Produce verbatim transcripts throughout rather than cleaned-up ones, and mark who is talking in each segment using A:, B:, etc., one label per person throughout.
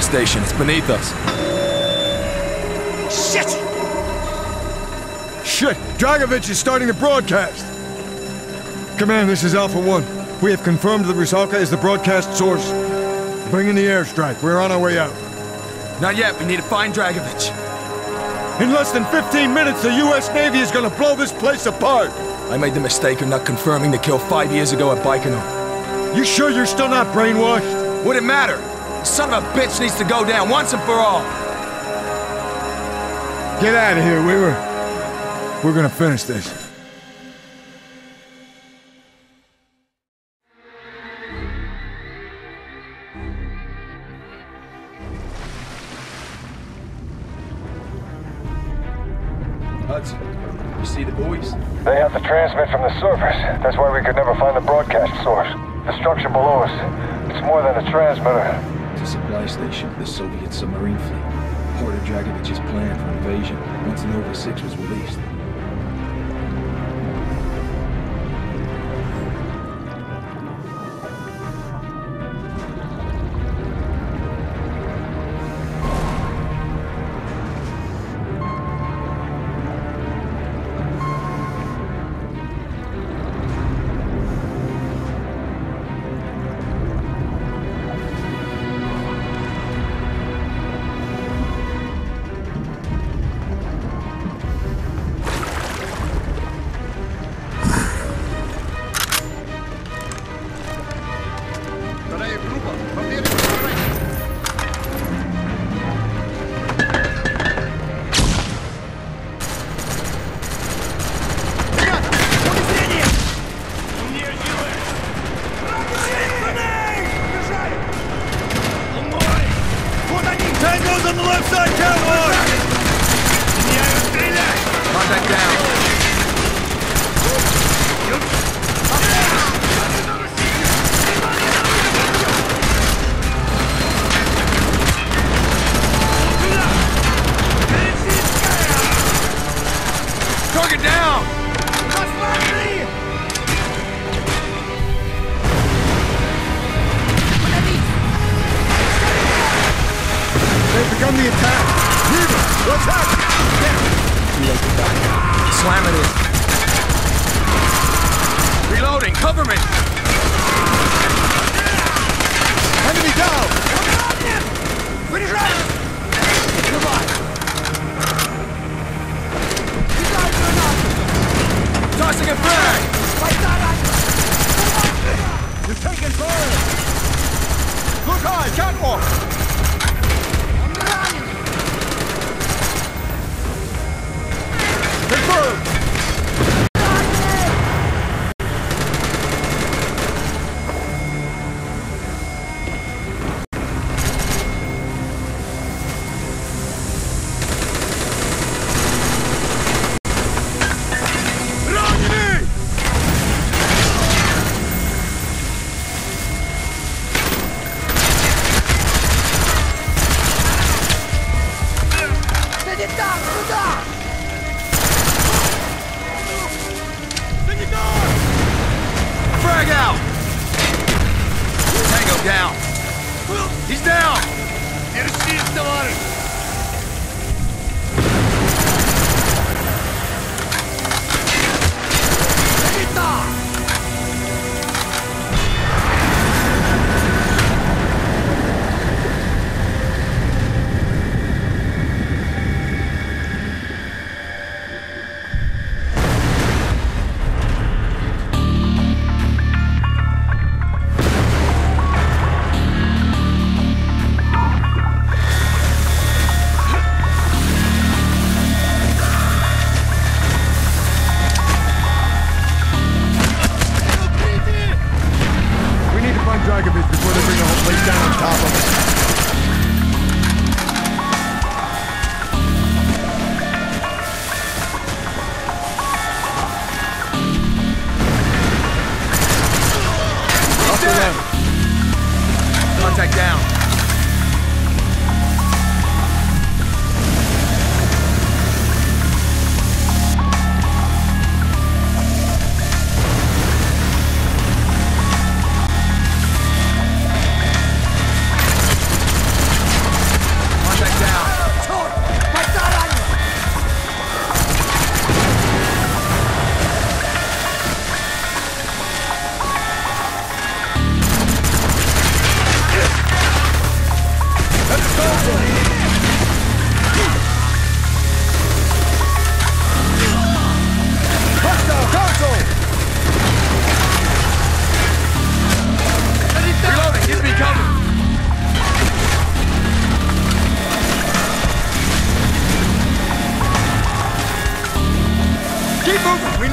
A: station. It's beneath us.
B: Shit! Shit! Dragovich is starting to broadcast! Command, this is Alpha One. We have confirmed that Rusalka is the broadcast source. Bring in the airstrike. We're on our way out.
A: Not yet. We need to find Dragovich.
B: In less than fifteen minutes, the U S Navy is gonna blow this place apart!
A: I made the mistake of not confirming the kill five years ago at Baikonur.
B: You sure you're still not brainwashed?
A: Would it matter? The son of a bitch needs to go down once and for all.
B: Get out of here, Weaver. We're gonna finish this.
A: Hudson, you see the boys?
C: They have to transmit from the surface. That's why we could never find the broadcast source. The structure below us, it's more than a transmitter.
A: It's a supply station for the Soviet submarine fleet. Part of Dragovich's plan for invasion once Nova six was released.
B: On the attack! Weaver, what's happening?
A: Slam it in. Reloading, cover me!
B: Enemy down!
A: Tossing a frag!
B: You're taking fire! Look high, catwalk! Confirmed!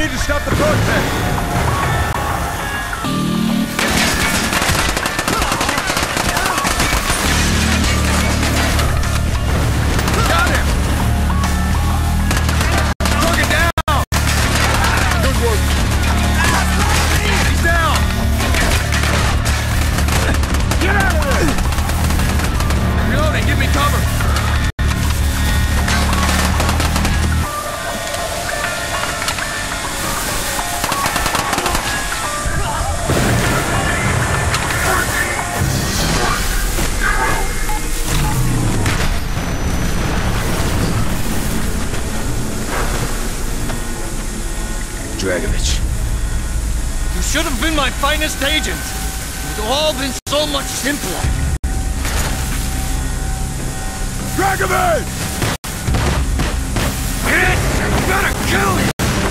B: need to stop the broadcast!
A: Dragovich.
D: You should have been my finest agent. It would have all been so much simpler.
B: Dragovich!
D: I'm gonna kill you!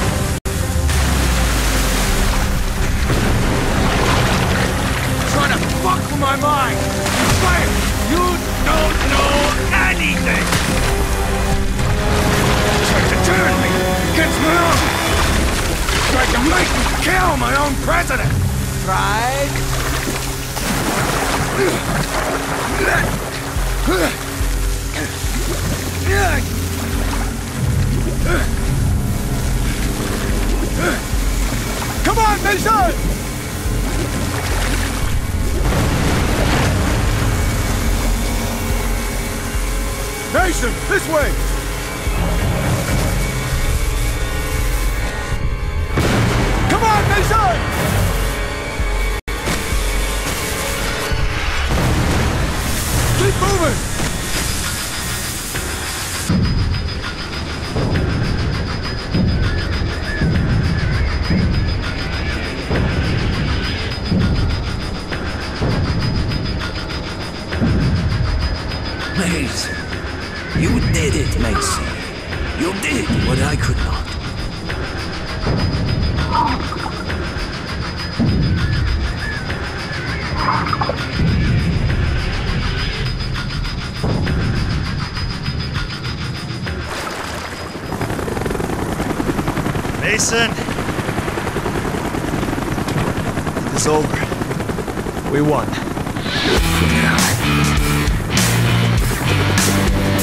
D: Trying to fuck with my mind! Fire! You don't know anything! Tried to turn me against my own! Tried to make me kill my own president! Tried?
B: Come on, Mason! Mason, this way! Come on, Mason! Keep moving!
E: Mason, you did it, Mason. You did what I could not.
F: Mason! It's over. We won.